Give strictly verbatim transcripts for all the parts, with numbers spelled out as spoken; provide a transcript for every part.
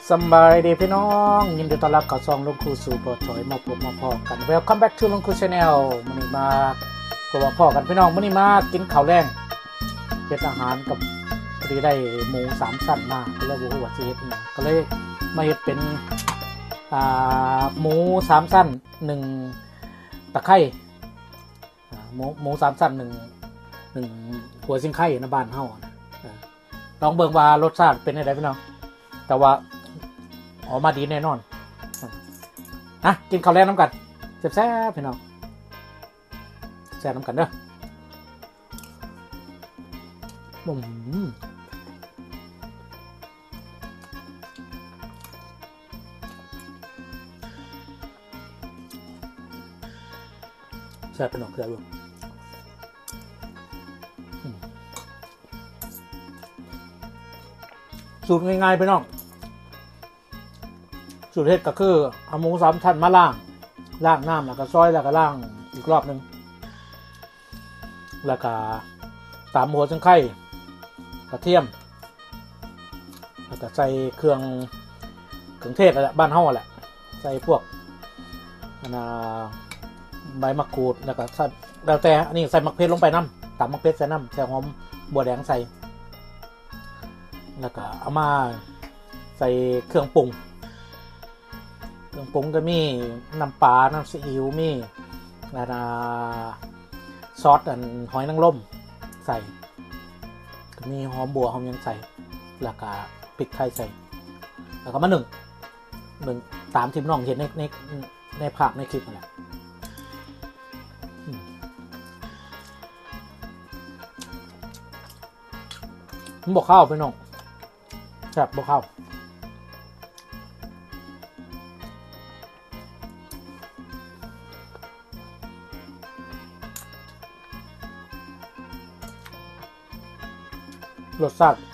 สบายดีพี่น้องยินดีต้อนรับเข้าช่องลุงครูสู่ปลดถอยมาพบมาพอกัน Welcome back to ลุงครู Channel มื้อนี้มาพบมาพอกันพี่น้องมื้อนี้มากินข้าวแรงเฮ็ดอาหารกับพอดีได้หมูสามชั้นมาก็เลยบ่รู้ว่าสิเฮ็ดอีหยังก็เลยมาเฮ็ดเป็นอ่าหมูสามชั้นหนึ่งตะไคร้อ่าหมูหมูสามชั้นหนึ่งหนึ่งหัวซิงไข่ในบ้านเฮานะลองเบิ่งว่ารสชาติเป็นจังได๋พี่น้องแต่ว่าออกมาดีแน่นอนอ่ะกินข้าวแรงน้ำกันแซ่บๆพี่น้องแซ่บน้ำกันเด้อบุ๋มแซ่บพี่น้องแซ่บลูกสูตรง่ายๆพี่น้องสูตรเฮ็ดก็คือเอาหมูสามชั้นมาล้างล้างน้ำแล้วก็ซอยแล้วก็ล้างอีกรอบนึงแล้วก็ตามหัวจังไข่กระเทียมแล้วก็ใส่เครื่องเครื่องเทศอะไรบ้านเฮาแหละใส่พวกนะใบมะกรูดแล้วก็ใส่แล้วแต่อันนี้ใส่มะเขือลงไปน้ำตามมะเขือใส่น้ำใส่หอมบัวแดงใส่แล้วก็เอามาใส่เครื่องปรุงเครื่องปรุงก็มีน้ำปลาน้ำซีอิ๊วมีนะซอสอันหอยนางรมใส่ก็มีหอมบัวหอมยังใส่แล้วก็พริกไทยใส่แล้วก็มาหนึ่งหนึ่งตามที่น้องเห็นในในในภาพในคลิปนั่นแหละผมบอกข้าวไปน้องแซ่บบอกข้าวรสชาติ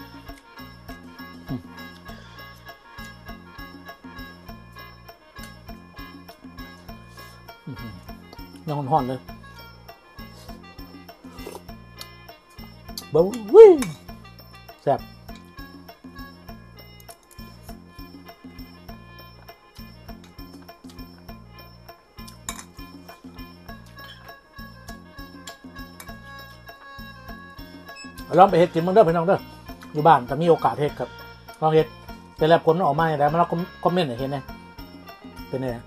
ยังห่อนๆเลยบ้าวิ่งแซ่บลองไปเฮ็ดกินมึงเด้อพี่น้องเด้ออยู่บ้านแต่มีโอกาสเฮ็ดครับลองเฮ็ดแต่แล้วผลออกมาอย่างไรมาแล้วคอมเมนต์ให้เห็นนะเป็นไง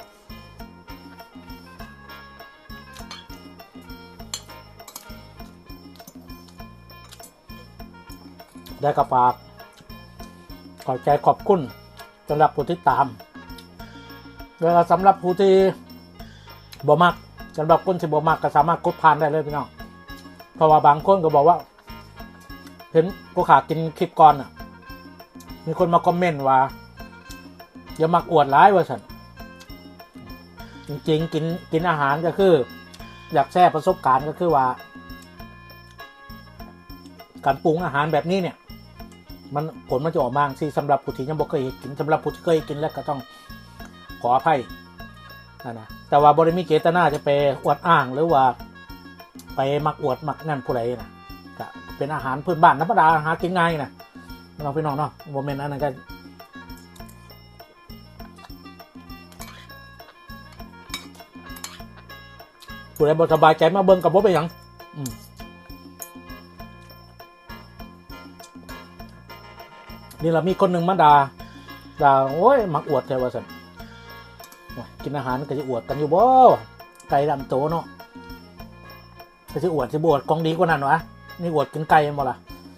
ได้กระฝากขอบใจขอบคุณสำหรับผู้ที่ตามแล้วสำหรับผู้ที่บ่มักสำหรับคนที่บ่มักก็สามารถกดผ่านได้เลยพี่น้องเพราะว่าบางคนก็บอกว่าเห็นกูขากินคลิปก่อนอ่ะมีคนมาคอมเมนต์ว่าอย่ามักอวดร้ายว่าฉันจริงๆกินกินอาหารก็คืออยากแชร์ประสบการณ์ก็คือว่าการปรุงอาหารแบบนี้เนี่ยมันผลมันจะออกมาสิสำหรับผู้ที่ยังบ่เคยกินสำหรับผู้ที่เคยกินแล้วก็ต้องขออภัยนะนะแต่ว่าบ่ได้มีเจตนาจะไปอวดอ้างหรือว่าไปมักอวดมักนั่นผู้ใดนะก็เป็นอาหารพื้นบ้านธรรมดาหากินง่ายนะน้องพี่น้องเนาะโมเมนต์นั้นกันผู้ใดบ่สบายใจมาเบิ่งกับบ่เป็นหยังนี่เรามีคนหนึ่งมาด่าด่าโอ้ยมักอวดแท้ว่าซั่นกินอาหารก็จะอวดกันอยู่บ่ไก่ดำโตเนาะก็จะอวดจะบวชกองดีกว่านั้นวะนี่อวดกินไก่หมดละ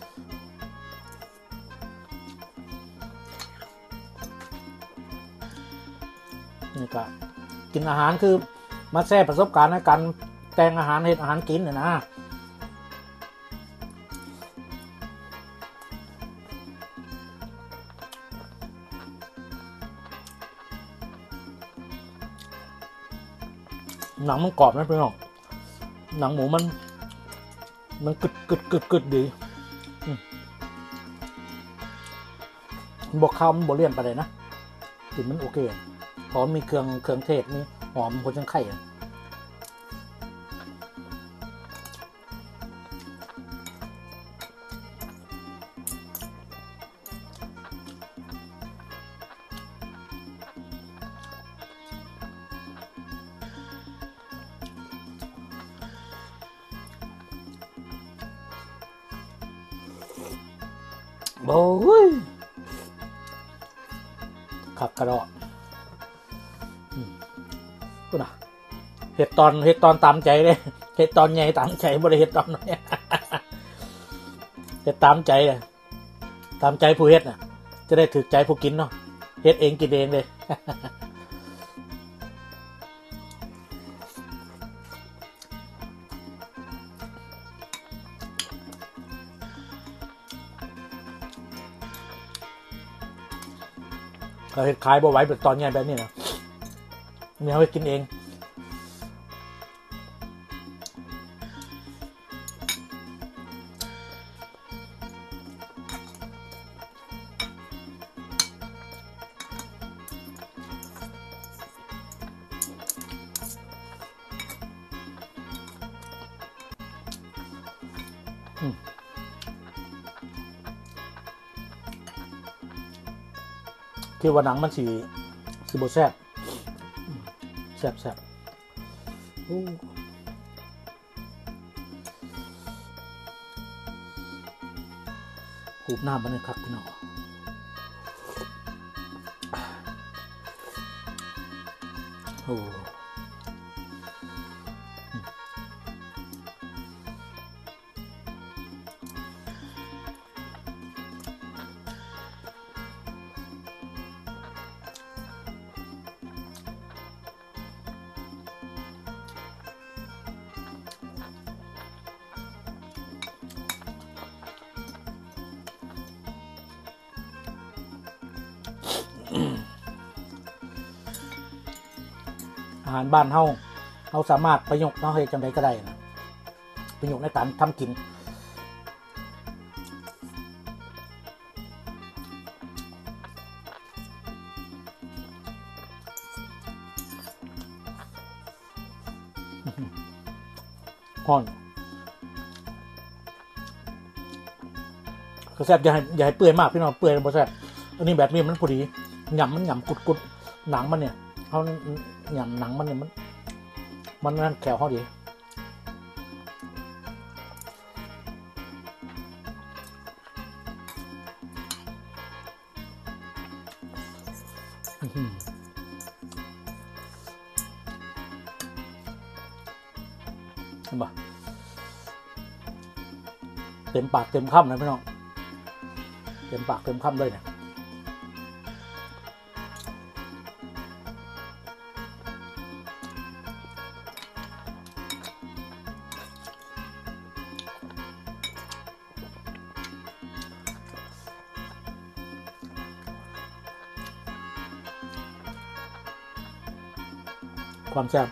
นี่ก็กินอาหารคือมาแชร์ประสบการณ์ในการแต่งอาหารเฮ็ดอาหารกินเนี่ยนะหนังมันกรอบนะพี่น้องหนังหมูมันมันกึดกึดกึดกึดดีบอกข้าวมันบเลี่ยนไปเลยนะกลิ่นมันโอเคเพราะมีเครื่องเครื่องเทศนี่หอมหัวจังไข่ อโอ้ยขับกระดอกกูนะเห็ดตอนเห็ดตอนตามใจเลยเห็ดตอนใหญ่ตามใจบ่ได้เห็ดตอนน้อยเห็ดตามใจเลยตามใจผู้เห็ดน่ะจะได้ถึกใจผู้กินเนาะเห็ดเองกินเองเลยเราเห็ดขายบ่ไหวแบบตอนใหญ่แบบนี้นะมีเอาไปกินเองที่ว่าหนังมันสีสีโบแซ่บแซ่บแซ่บหูบหน้ามันเลยครับพี่น้องโอ้อาหารบ้านเฮาเราสามารถประยุกต์เนาะให้จังไดก็ได้นะประยุกต์ในการทำกินฮ้อนก็แซ่บอย่าให้อย่าให้เปื่อยมากพี่น้องเปื่อยบ่แซ่บอันนี้แบบนี้มันพอดีหยำมันหยำกุดๆหนังมันเนี่ยเขาหยำหนังมันเนี่ยมันมันนั่นแขวเขาดีเห็นปะเต็มปากเต็มคำเลยพี่น้องเต็มปากเต็มคำเลยเนี่ยความแซ่บ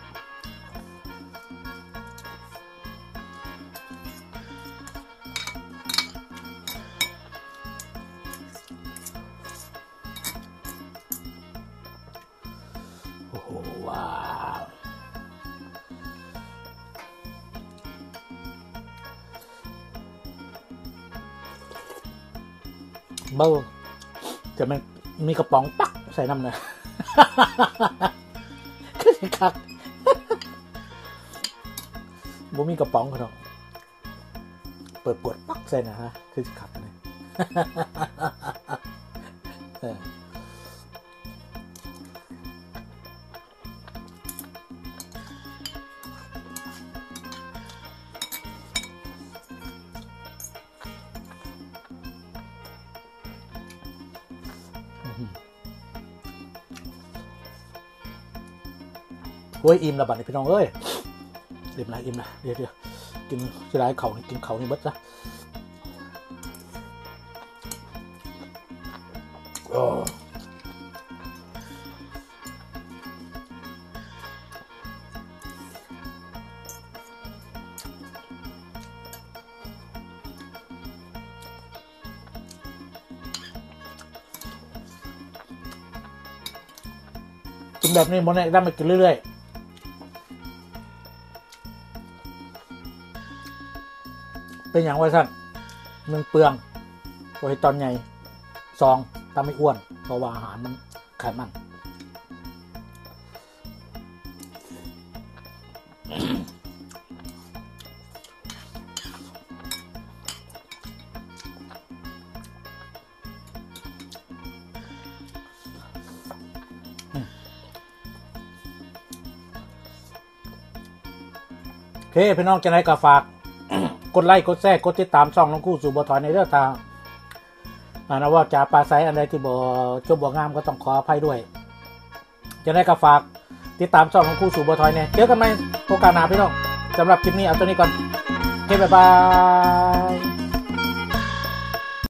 โอ้โหว้าวเบ้าจะมันมีกระป๋องปักใส่น้ำเนยครับบ่มีกระป๋องเขาเนาะเปิดปวดปักใส่นะฮะคือขับเลยโอ้ยอิ่มละบัดนี่พี่น้องเอ้ยอิ่มละอิ่มละเดี๋ยวเดี๋ยวกินจะได้เขากินเขานี่เบิดซะโอ้กินแบบนี้มันได้มากินเรื่อยๆเป็นอย่างว่าสั้นหนึ่งเปลืองโดยตอนใหญ่ซองทำให้อ้วนเพราะว่าอาหารมันไขมันเคพี่น้องจะไหนก็ฝาก กดไลค์กดแชร์กดติดตามช่องน้องคู่สู่บ่ถอยในเรื่องทางอ่านะว่าจะปลาไซอันใดที่บ่จบบ่งามก็ต้องขออภัยด้วยจะได้ก็ฝากติดตามช่องน้องคู่สู่บ่ถอยเนี่ยเจอกันใหม่โอกาสหน้าพี่น้องสำหรับคลิปนี้เอาตัวนี้ก่อนโอเคบ๊ายบาย